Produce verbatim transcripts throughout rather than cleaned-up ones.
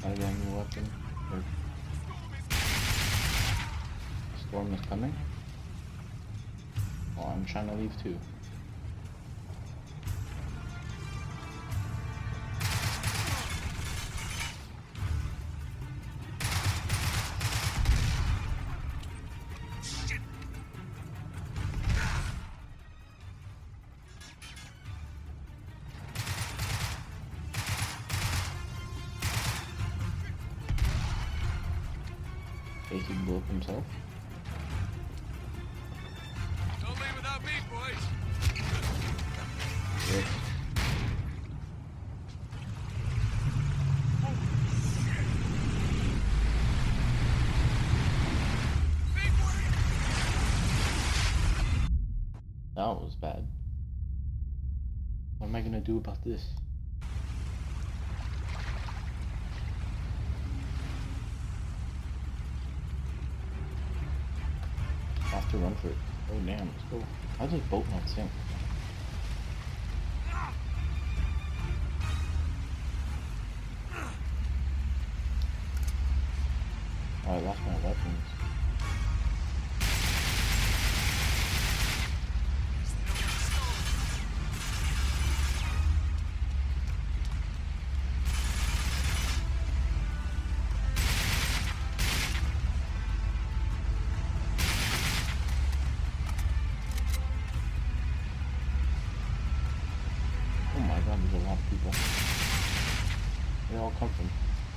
I get a new weapon. Or... Storm is coming. Oh, I'm trying to leave too. He blew up himself. Don't leave without me, boys. Yes. That was bad. What am I gonna do about this? To run for it. Oh damn, let's go. How does this boat not sink? Oh, I lost my weapons. There's a lot of people. Where they all come from?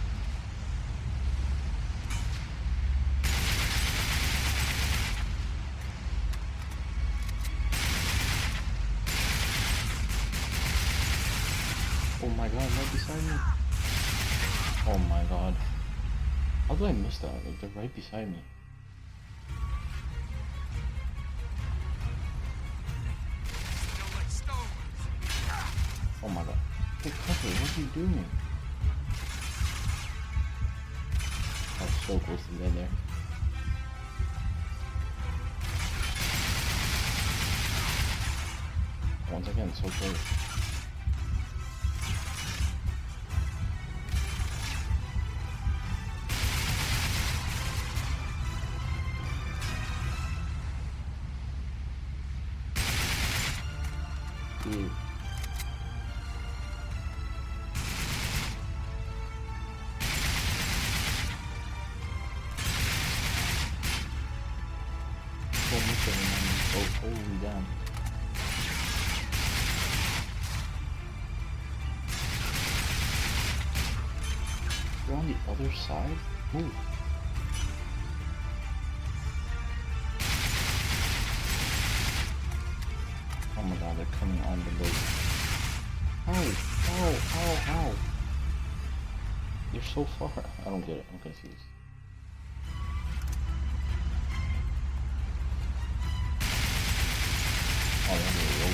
Oh my god, right beside me. Oh my god. How did I miss that? Like, they're right beside me. Oh my god. Hey, cover, what are you doing? I was so close to dead there. Once again, so close. Dude. So holy damn. You're on the other side? Move. Oh my god, they're coming on the boat. How? How? How? How? You're so far. I don't get it. I'm confused. Oh, they're under the rope.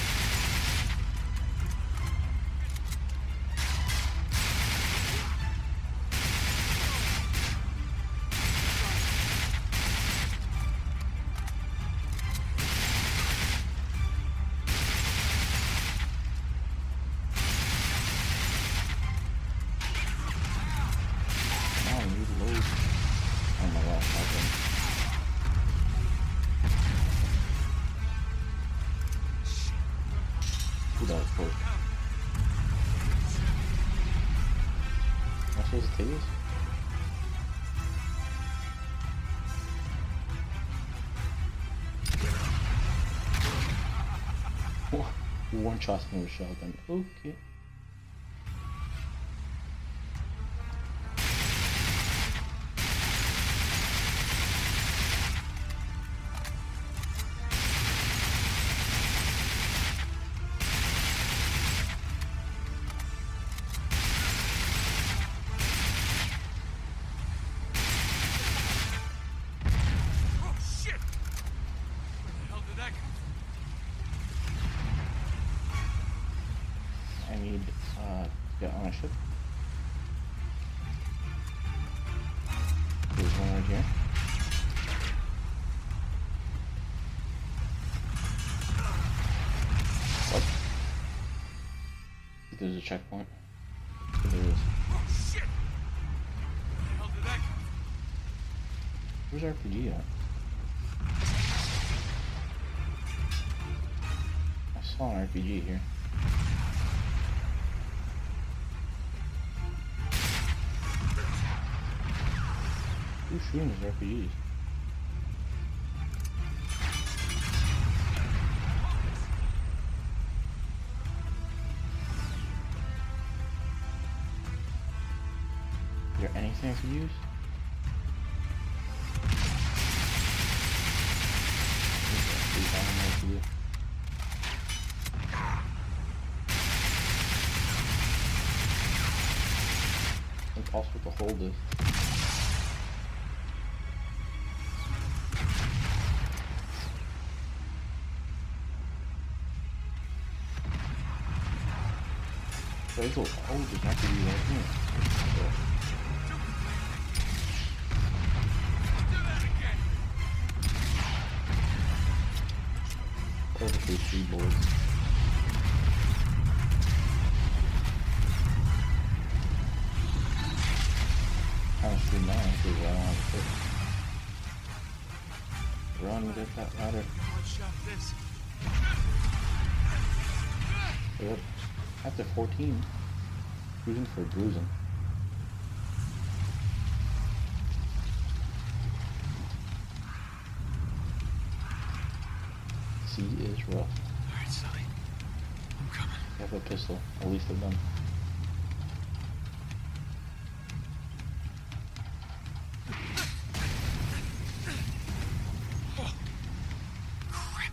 Now I need load. Oh my gosh, okay. That was close. Am I supposed to take this? One shot from a shotgun. Okay. I need uh, to get on a ship. There's one right here. What? There's a checkpoint. There is. Where's R P G at? I saw an R P G here. Who's shooting his R P Gs? Is there anything I could use? I don't know what to do. It's impossible to hold this. There's a, oh, there's not to be right here. So. Perfectly three boards. Kind of screwed now because I don't have a foot. Run, get that ladder. One shot this. Yep. After fourteen, cruising for bruising. C is rough. Alright, Sully. I'm coming. I have a pistol, at least I've done. Oh, crap.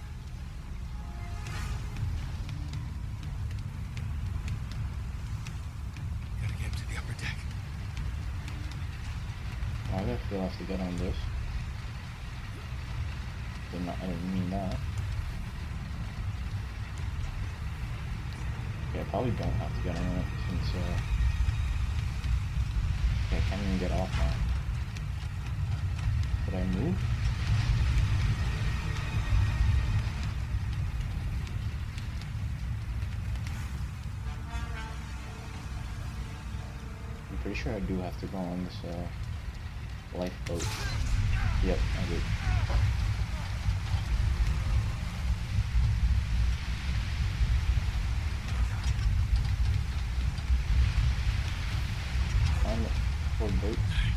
Gotta get to the upper deck. Oh, I gotta feel I have to get on this. Did not, I didn't mean that. Yeah, I probably don't have to get on it since, uh... yeah, I can't even get off now. Did I move? I'm pretty sure I do have to go on this, uh, lifeboat. Yep, I did. On the forward boat.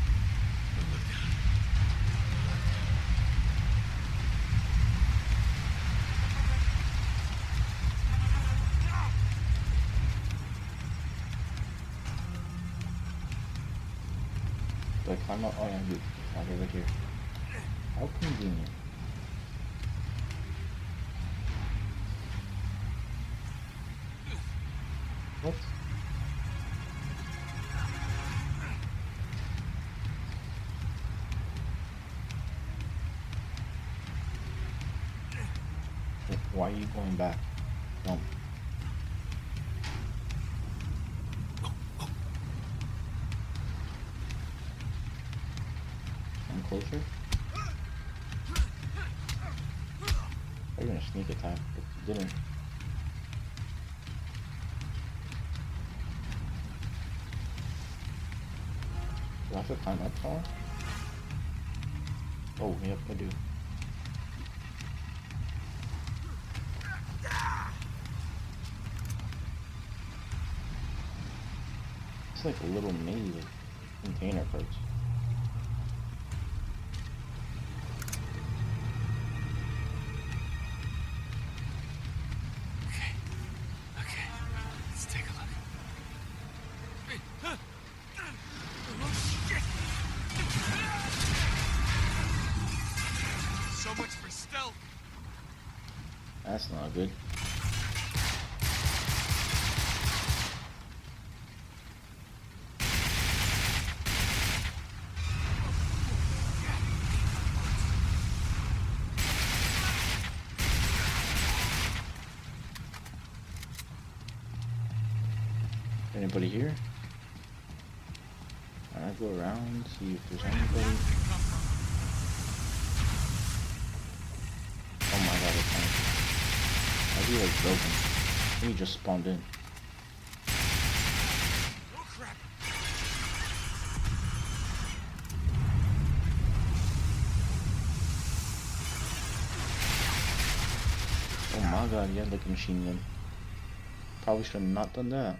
Do I climb up? Oh yeah, I do. I'll get right here. How convenient. What? Why are you going back? Don't. I'm closer? You're gonna sneak attack, but you didn't. Do I have to climb up far? Oh, yep, I do. It's like a little mini container parts. Okay. Okay. Let's take a look. Hey, huh? Oh, shit! So much for stealth. That's not good. Anybody here? Alright, go around, see if there's anybody. Oh my god, it's fine. I'd be like broken. He just spawned in. Oh, crap. god, he had like a machine gun. Probably should have not done that.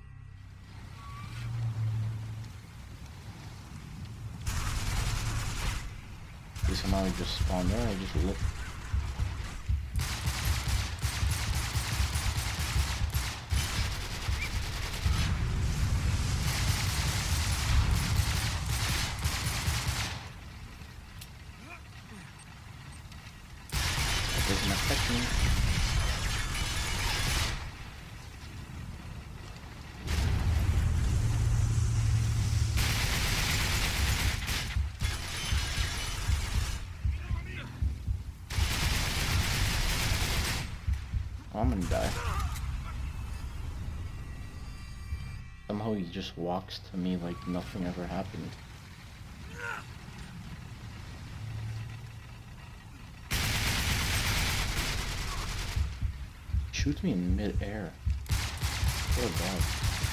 He somehow just spawned there, I just looked. That doesn't affect me. I'm gonna die. Somehow he just walks to me like nothing ever happened. Shoots me in mid-air. What a god.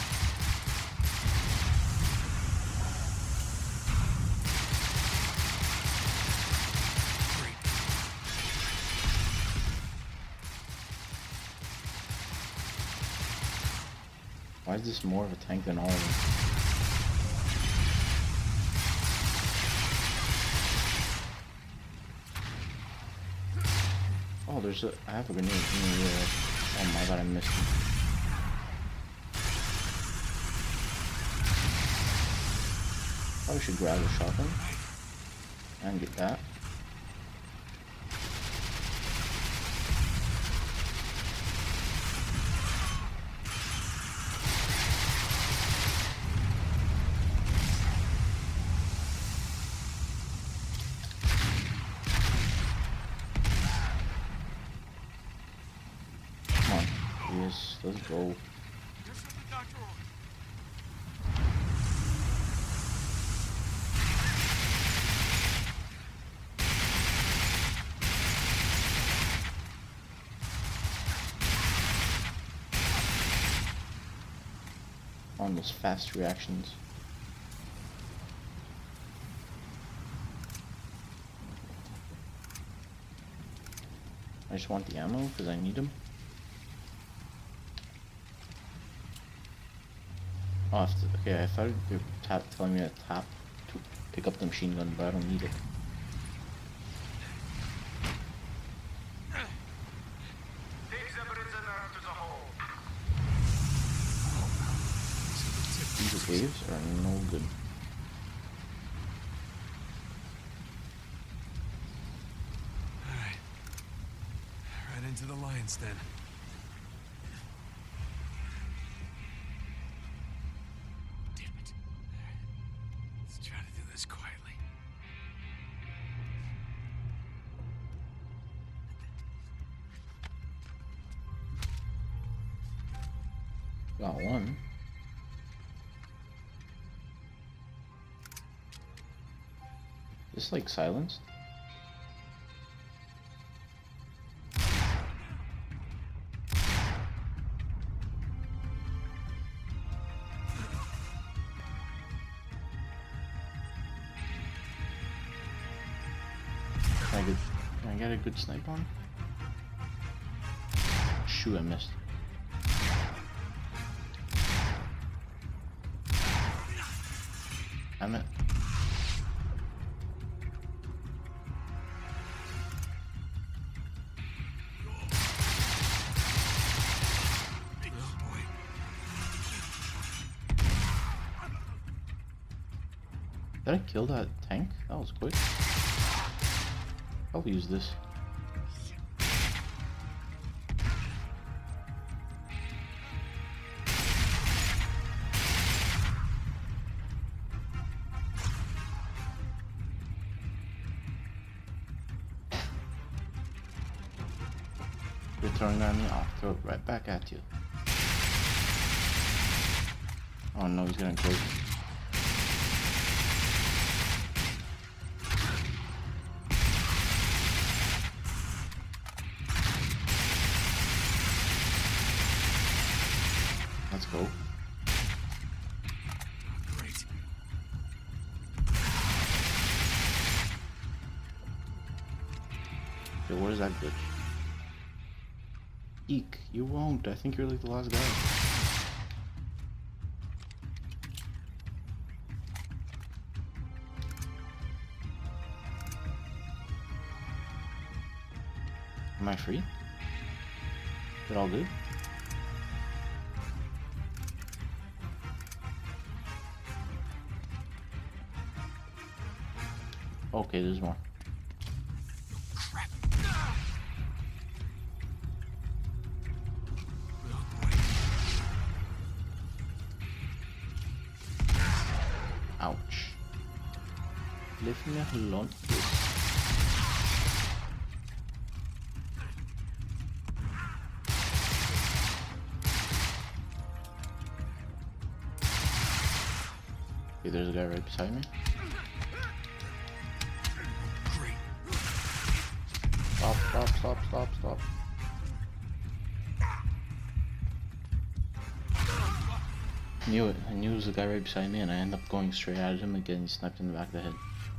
Why is this more of a tank than all of them? Oh, there's a... I have a grenade. Oh my god, I missed him. Probably should grab a shotgun and get that. Yes, let's go. On those fast reactions. I just want the ammo because I need them. Oh, I have to, okay, I thought they were tap, telling me to tap to pick up the machine gun, but I don't need it. These waves are no good. Alright. Right into the lion's den. Got one. Is this like silenced? Can I get, can I get a good snipe on? Shoot, I missed. Damn it. Did I kill that tank? That was quick. I'll use this. You're throwing at me, I'll throw it right back at you. Oh no, he's getting close. Let's go. Great. Okay, where's that glitch? Eek, you won't. I think you're like the last guy. Am I free? Is it all good? Okay, there's more. Ouch. Leave me alone, please. Okay, there's a guy right beside me. Stop, stop, stop, stop, stop. Knew it. I knew it was the guy right beside me, and I ended up going straight at him and getting sniped in the back of the head.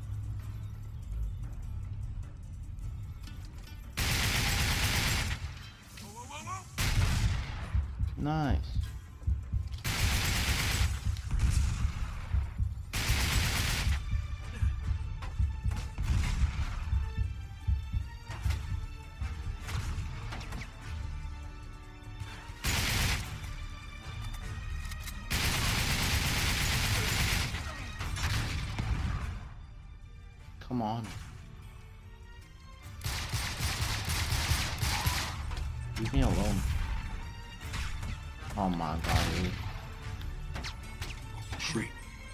Nice. Come on. Leave me alone. Oh my god, really? Shoot.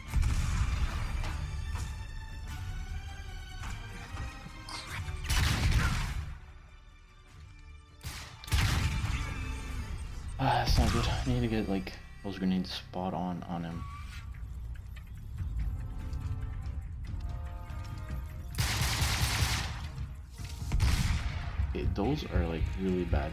Ah, that's not good. I need to get like those grenades spot on on him. Okay, those are like really bad.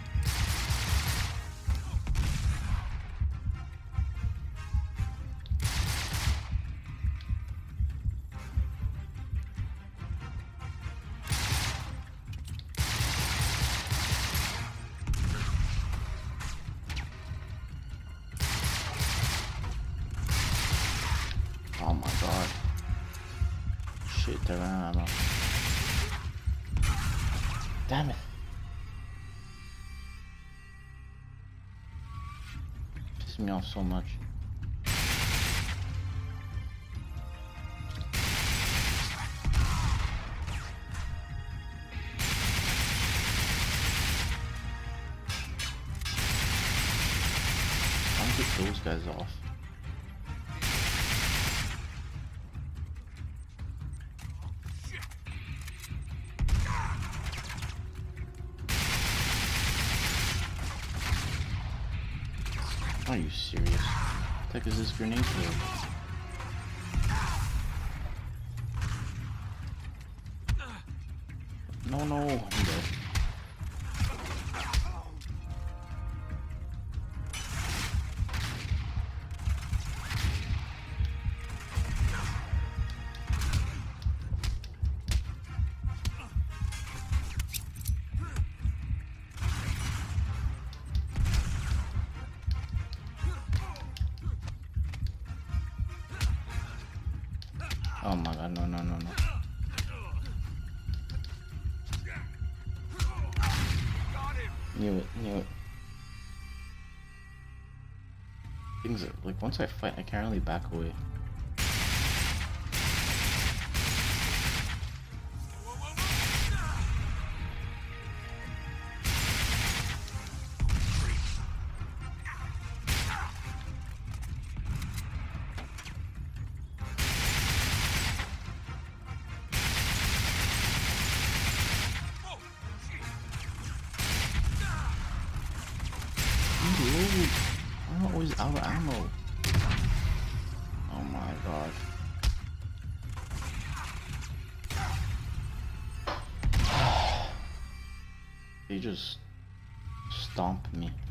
Oh my god. Shit, they're out of ammo. Damn it. Pissing me off so much. I'll get those guys off. Are you serious? What the heck is this grenade for? No, no, I'm dead. Oh my god, no, no, no, no. Knew it, knew it. Things are, like, once I fight, I can't really back away. Reload. I'm always out of ammo. Oh my god. They just stomped me.